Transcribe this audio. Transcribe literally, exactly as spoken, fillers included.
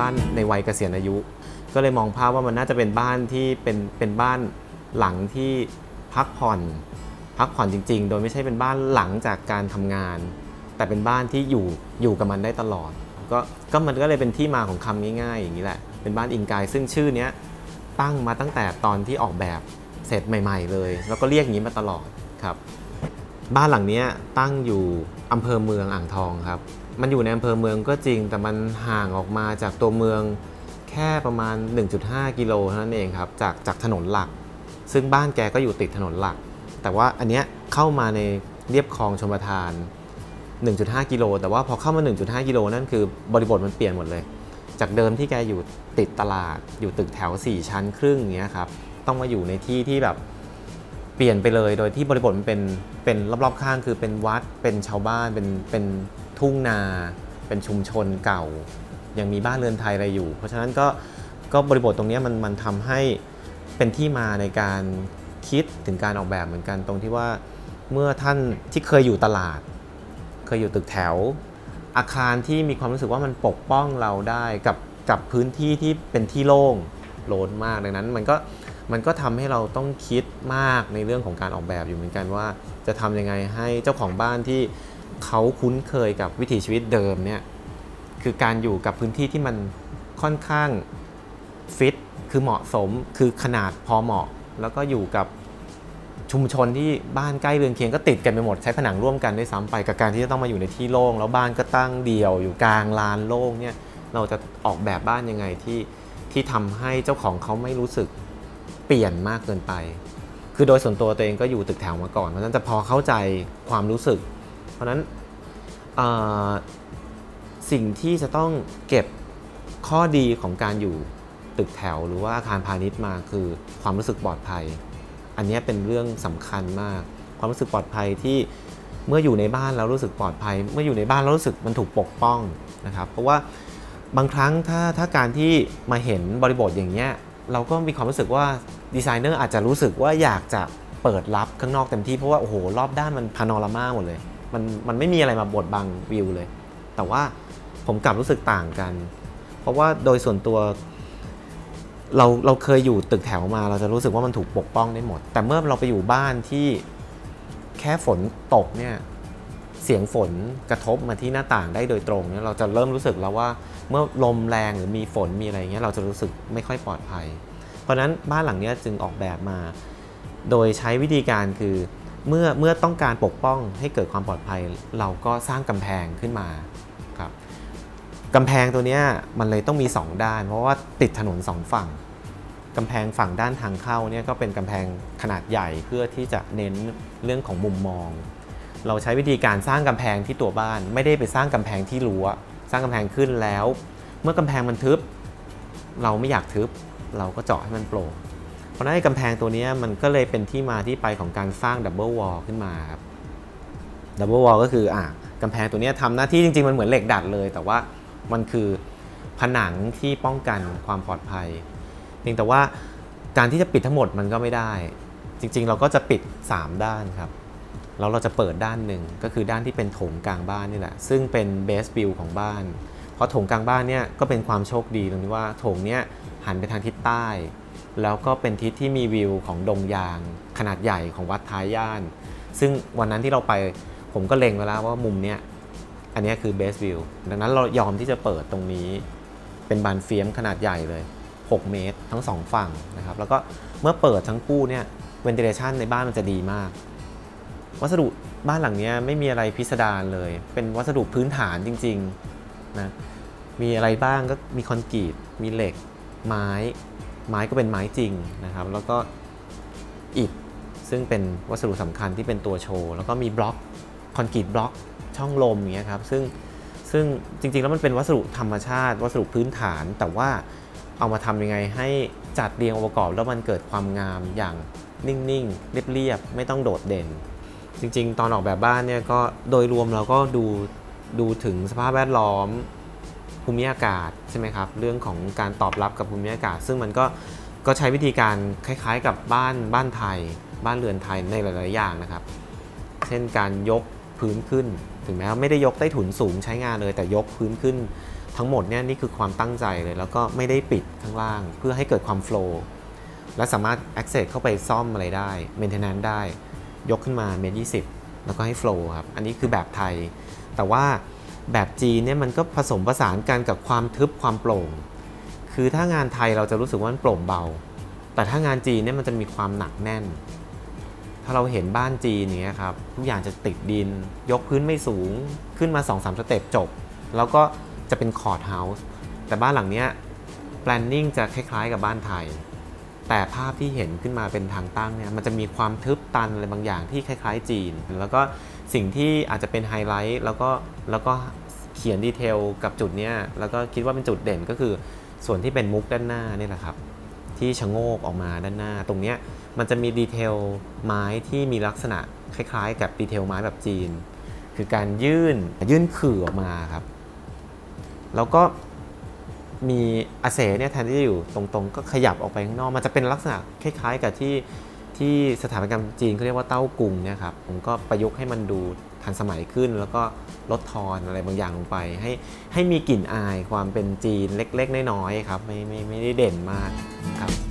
บ้านในวัยเกษียณอายุก็เลยมองภาพว่ามันน่าจะเป็นบ้านที่เป็นเป็นบ้านหลังที่พักผ่อนพักผ่อนจริงๆโดยไม่ใช่เป็นบ้านหลังจากการทำงานแต่เป็นบ้านที่อยู่อยู่กับมันได้ตลอดก็ก็มันก็เลยเป็นที่มาของคำง่ายๆอย่างนี้แหละเป็นบ้านอิงกายซึ่งชื่อนี้ตั้งมาตั้งแต่ตอนที่ออกแบบเสร็จใหม่ๆเลยแล้วก็เรียกอย่างนี้มาตลอดครับบ้านหลังนี้ตั้งอยู่อำเภอเมืองอ่างทองครับมันอยู่ในอำเภอเมืองก็จริงแต่มันห่างออกมาจากตัวเมืองแค่ประมาณ หนึ่งจุดห้า กิโลเท่านั้นเองครับจากจากถนนหลักซึ่งบ้านแกก็อยู่ติดถนนหลักแต่ว่าอันเนี้ยเข้ามาในเรียบคลองชลประทาน หนึ่งจุดห้า กิโลแต่ว่าพอเข้ามา หนึ่งจุดห้า กิโลนั่นคือบริบทมันเปลี่ยนหมดเลยจากเดิมที่แกอยู่ติดตลาดอยู่ตึกแถวสี่ชั้นครึ่งอย่างเงี้ยครับต้องมาอยู่ในที่ที่แบบเปลี่ยนไปเลยโดยที่บริบทมันเป็นเป็นรอบๆข้างคือเป็นวัดเป็นชาวบ้านเป็นเป็นทุ่งนาเป็นชุมชนเก่ายังมีบ้านเรือนไทยอะไรอยู่เพราะฉะนั้นก็ก็บริบทตรงนี้มันมันทำให้เป็นที่มาในการคิดถึงการออกแบบเหมือนกันตรงที่ว่าเมื่อท่านที่เคยอยู่ตลาดเคยอยู่ตึกแถวอาคารที่มีความรู้สึกว่ามันปกป้องเราได้กับกับพื้นที่ที่เป็นที่โล่งโล่งมากดังนั้นมันก็มันก็ทำให้เราต้องคิดมากในเรื่องของการออกแบบอยู่เหมือนกันว่าจะทำยังไงให้เจ้าของบ้านที่เขาคุ้นเคยกับวิถีชีวิตเดิมเนี่ยคือการอยู่กับพื้นที่ที่มันค่อนข้างฟิตคือเหมาะสมคือขนาดพอเหมาะแล้วก็อยู่กับชุมชนที่บ้านใกล้เรือนเคียงก็ติดกันไปหมดใช้ผนังร่วมกันด้วยซ้ำไปกับการที่จะต้องมาอยู่ในที่โล่งแล้วบ้านก็ตั้งเดี่ยวอยู่กลางลานโล่งเนี่ยเราจะออกแบบบ้านยังไงที่ที่ทำให้เจ้าของเขาไม่รู้สึกเปลี่ยนมากเกินไปคือโดยส่วนตัวตัวเองก็อยู่ตึกแถวมาก่อนเพราะฉะนั้นจะพอเข้าใจความรู้สึกเพราะฉะนั้นสิ่งที่จะต้องเก็บข้อดีของการอยู่ตึกแถวหรือว่าอาคารพาณิชย์มาคือความรู้สึกปลอดภัยอันนี้เป็นเรื่องสำคัญมากความรู้สึกปลอดภัยที่เมื่ออยู่ในบ้านแล้วรู้สึกปลอดภัยเมื่ออยู่ในบ้านแล้วรู้สึกมันถูกปกป้องนะครับเพราะว่าบางครั้งถ้าถ้าการที่มาเห็นบริบทอย่างเงี้ยเราก็มีความรู้สึกว่าดีไซเนอร์อาจจะรู้สึกว่าอยากจะเปิดรับข้างนอกเต็มที่เพราะว่าโอ้โหรอบด้านมันพาโนรามาหมดเลยมันมันไม่มีอะไรมาบดบังวิวเลยแต่ว่าผมกลับรู้สึกต่างกันเพราะว่าโดยส่วนตัวเราเราเคยอยู่ตึกแถวมาเราจะรู้สึกว่ามันถูกปกป้องได้หมดแต่เมื่อเราไปอยู่บ้านที่แค่ฝนตกเนี่ยเสียงฝนกระทบมาที่หน้าต่างได้โดยตรงเนี่ยเราจะเริ่มรู้สึกแล้วว่าเมื่อลมแรงหรือมีฝนมีอะไรเงี้ยเราจะรู้สึกไม่ค่อยปลอดภัยเพราะฉะนั้นบ้านหลังนี้จึงออกแบบมาโดยใช้วิธีการคือเมื่อเมื่อต้องการปกป้องให้เกิดความปลอดภัยเราก็สร้างกำแพงขึ้นมาครับกำแพงตัวนี้มันเลยต้องมีสองด้านเพราะว่าติดถนนสองฝั่งกำแพงฝั่งด้านทางเข้าเนี่ยก็เป็นกำแพงขนาดใหญ่เพื่อที่จะเน้นเรื่องของมุมมองเราใช้วิธีการสร้างกำแพงที่ตัวบ้านไม่ได้ไปสร้างกำแพงที่รั้วสร้างกำแพงขึ้นแล้วเมื่อกำแพงมันทึบเราไม่อยากทึบเราก็เจาะให้มันโปร่งเพราะฉะนั้นกำแพงตัวนี้มันก็เลยเป็นที่มาที่ไปของการสร้างดับเบิลวอลขึ้นมาครับดับเบิลวอลก็คืออ่ะกำแพงตัวนี้ทำหน้าที่จริงๆมันเหมือนเหล็กดัดเลยแต่ว่ามันคือผนังที่ป้องกันความปลอดภัยเพียงแต่ว่าการที่จะปิดทั้งหมดมันก็ไม่ได้จริงๆเราก็จะปิดสามด้านครับแล้วเราจะเปิดด้านหนึ่งก็คือด้านที่เป็นโถงกลางบ้านนี่แหละซึ่งเป็นเบสวิวของบ้านเพราะโถงกลางบ้านเนี่ยก็เป็นความโชคดีตรงที่ว่าโถงเนี้ยหันไปทางทิศใต้แล้วก็เป็นทิศที่มีวิวของดงยางขนาดใหญ่ของวัดท้ายย่านซึ่งวันนั้นที่เราไปผมก็เล็งไว้แล้วว่ามุมเนี้ยอันนี้คือเบสวิวดังนั้นเรายอมที่จะเปิดตรงนี้เป็นบานเฟียมขนาดใหญ่เลยหกเมตรทั้งสองฝั่งนะครับแล้วก็เมื่อเปิดทั้งคู่เนี่ยเวนทิเลชันในบ้านมันจะดีมากวัสดุบ้านหลังนี้ไม่มีอะไรพิสดารเลยเป็นวัสดุพื้นฐานจริงๆนะมีอะไรบ้างก็มีคอนกรีตมีเหล็กไม้ไม้ก็เป็นไม้จริงนะครับแล้วก็อิฐซึ่งเป็นวัสดุสำคัญที่เป็นตัวโชว์แล้วก็มีบล็อกคอนกรีตบล็อกช่องลมอย่างเงี้ยครับซึ่งซึ่งจริงๆแล้วมันเป็นวัสดุธรรมชาติวัสดุพื้นฐานแต่ว่าเอามาทำยังไงให้จัดเรียงองค์ประกอบแล้วมันเกิดความงามอย่างนิ่งๆเรียบๆไม่ต้องโดดเด่นจริงๆตอนออกแบบบ้านเนี่ยก็โดยรวมเราก็ดูดูถึงสภาพแวดล้อมภูมิอากาศใช่ไหมครับเรื่องของการตอบรับกับภูมิอากาศซึ่งมันก็ก็ใช้วิธีการคล้ายๆกับบ้านบ้านไทยบ้านเรือนไทยในหลายๆอย่างนะครับเช่นการยกพื้นขึ้นถึงแม้ว่าไม่ได้ยกใต้ถุนสูงใช้งานเลยแต่ยกพื้นขึ้นทั้งหมดเนี่ยนี่คือความตั้งใจเลยแล้วก็ไม่ได้ปิดข้างล่างเพื่อให้เกิดความโฟล์และสามารถ access เข้าไปซ่อมอะไรได้ maintenance ได้ยกขึ้นมาเมตรยี่สิบแล้วก็ให้โฟล์ครับอันนี้คือแบบไทยแต่ว่าแบบจีนเนี่ยมันก็ผสมผสานกันกับความทึบความโปร่งคือถ้างานไทยเราจะรู้สึกว่ามันโปร่งเบาแต่ถ้างานจีนเนี่ยมันจะมีความหนักแน่นถ้าเราเห็นบ้านจีนอย่างเงี้ยครับทุกอย่างจะติดดินยกพื้นไม่สูงขึ้นมา สองสาม สเต็ปจบแล้วก็จะเป็นคอร์ทเฮาส์แต่บ้านหลังเนี้ย planning จะคล้ายๆกับบ้านไทยแต่ภาพที่เห็นขึ้นมาเป็นทางตั้งเนี่ยมันจะมีความทึบตันอะไรบางอย่างที่คล้ายๆจีนแล้วก็สิ่งที่อาจจะเป็นไฮไลท์แล้วก็แล้วก็เขียนดีเทลกับจุดเนี้ยแล้วก็คิดว่าเป็นจุดเด่นก็คือส่วนที่เป็นมุกด้านหน้านี่แหละครับที่ชะโงกออกมาด้านหน้าตรงเนี้ยมันจะมีดีเทลไม้ที่มีลักษณะคล้ายๆกับดีเทลไม้แบบจีนคือการยื่นยื่นขื่อออกมาครับแล้วก็มีอาเสเนี่ยแทนที่จะอยู่ตรงๆก็ขยับออกไปข้างนอกมันจะเป็นลักษณะคล้ายๆกับที่ที่สถาปัตยกรรมจีนเขาเรียกว่าเต้ากรุงเนี่ยครับผมก็ประยุกต์ให้มันดูทันสมัยขึ้นแล้วก็ลดทอนอะไรบางอย่างลงไปให้ให้มีกลิ่นอายความเป็นจีนเล็กๆน้อยๆครับไม่ไม่ไม่ได้เด่นมากครับ